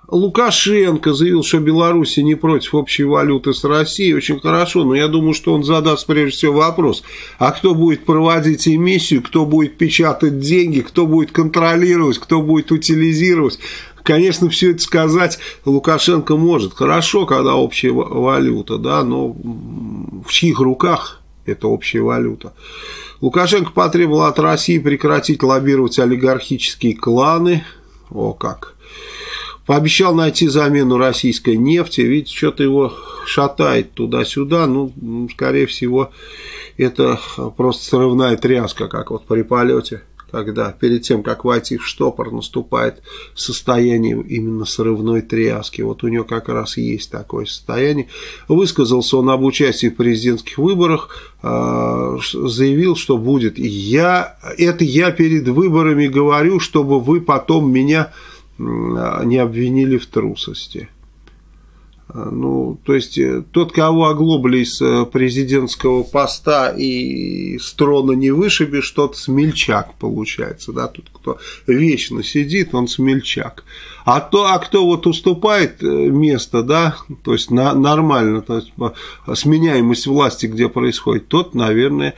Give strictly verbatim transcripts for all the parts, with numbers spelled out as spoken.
Лукашенко заявил, что Беларусь не против общей валюты с Россией. Очень хорошо, но я думаю, что он задаст прежде всего вопрос, а кто будет проводить эмиссию, кто будет печатать деньги, кто будет контролировать, кто будет утилизировать. Конечно, все это сказать Лукашенко может. Хорошо, когда общая валюта, да, но в чьих руках эта общая валюта? Лукашенко потребовал от России прекратить лоббировать олигархические кланы. О как! Пообещал найти замену российской нефти. Видите, что-то его шатает туда-сюда. Ну, скорее всего, это просто срывная тряска, как вот при полете, когда перед тем, как войти в штопор, наступает состояние именно срывной тряски. Вот у него как раз есть такое состояние. Высказался он об участии в президентских выборах, заявил, что будет. Я, это я перед выборами говорю, чтобы вы потом меня не обвинили в трусости. Ну, то есть, тот, кого оглобли с президентского поста и с трона не вышибешь, тот смельчак получается, да, тот, кто вечно сидит, он смельчак. А, то, а кто вот уступает место, да, то есть, на, нормально, то есть, сменяемость власти, где происходит, тот, наверное,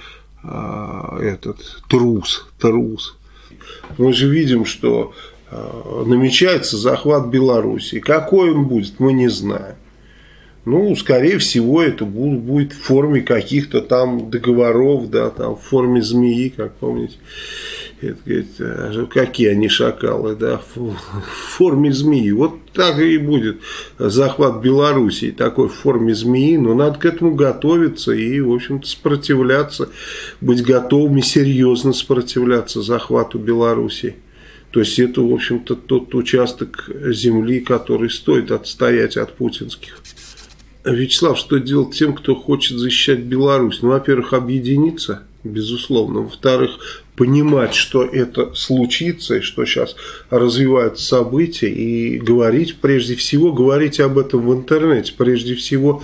этот, трус, трус. Мы же видим, что намечается захват Белоруссии. Какой он будет, мы не знаем. Ну, скорее всего, это будет в форме каких-то там договоров, да, там в форме змеи, как помните. Это, это, какие они шакалы, да, в форме змеи. Вот так и будет захват Белоруссии, такой в форме змеи. Но надо к этому готовиться и, в общем-то, сопротивляться, быть готовыми серьезно сопротивляться захвату Белоруссии. То есть это, в общем-то, тот участок земли, который стоит отстоять от путинских. Вячеслав, что делать тем, кто хочет защищать Беларусь? Ну, во-первых, объединиться, безусловно. Во-вторых, понимать, что это случится, и что сейчас развиваются события, и говорить, прежде всего, говорить об этом в интернете, прежде всего,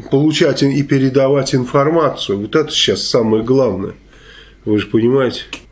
получать и передавать информацию. Вот это сейчас самое главное. Вы же понимаете.